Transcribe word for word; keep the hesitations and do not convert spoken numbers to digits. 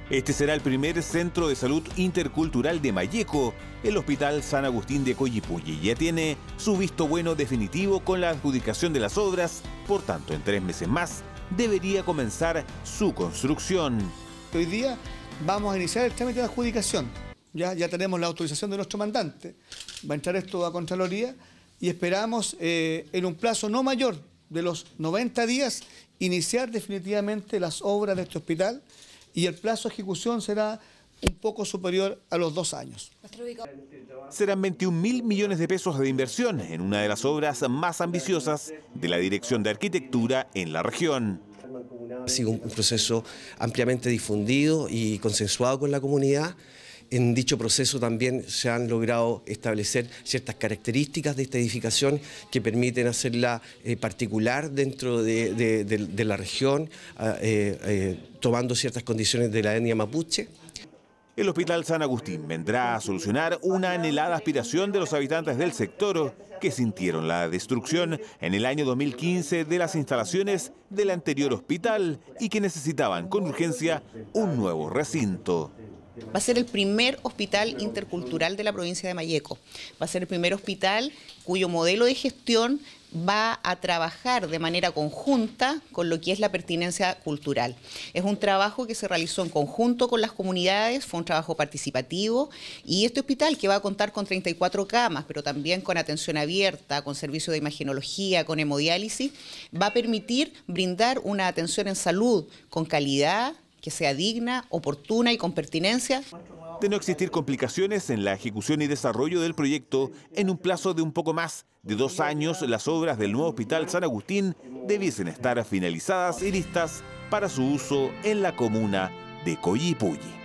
Este será el primer centro de salud intercultural de Malleco. El Hospital San Agustín de Coyipulli ya tiene su visto bueno definitivo con la adjudicación de las obras, por tanto, en tres meses más debería comenzar su construcción. Hoy día vamos a iniciar el trámite de adjudicación. Ya, ya tenemos la autorización de nuestro mandante. Va a entrar esto a Contraloría y esperamos eh, en un plazo no mayor de los noventa días iniciar definitivamente las obras de este hospital, y el plazo de ejecución será un poco superior a los dos años. Serán veintiún mil millones de pesos de inversión en una de las obras más ambiciosas de la Dirección de Arquitectura en la región. Ha sido un proceso ampliamente difundido y consensuado con la comunidad. En dicho proceso también se han logrado establecer ciertas características de esta edificación que permiten hacerla eh, particular dentro de, de, de, de la región, eh, eh, tomando ciertas condiciones de la etnia mapuche. El Hospital San Agustín vendrá a solucionar una anhelada aspiración de los habitantes del sector que sintieron la destrucción en el año dos mil quince de las instalaciones del anterior hospital y que necesitaban con urgencia un nuevo recinto. Va a ser el primer hospital intercultural de la provincia de Malleco. Va a ser el primer hospital cuyo modelo de gestión va a trabajar de manera conjunta con lo que es la pertinencia cultural. Es un trabajo que se realizó en conjunto con las comunidades, fue un trabajo participativo, y este hospital, que va a contar con treinta y cuatro camas, pero también con atención abierta, con servicio de imagenología, con hemodiálisis, va a permitir brindar una atención en salud con calidad, que sea digna, oportuna y con pertinencia. De no existir complicaciones en la ejecución y desarrollo del proyecto, en un plazo de un poco más de dos años, las obras del nuevo Hospital San Agustín debiesen estar finalizadas y listas para su uso en la comuna de Coyipulli.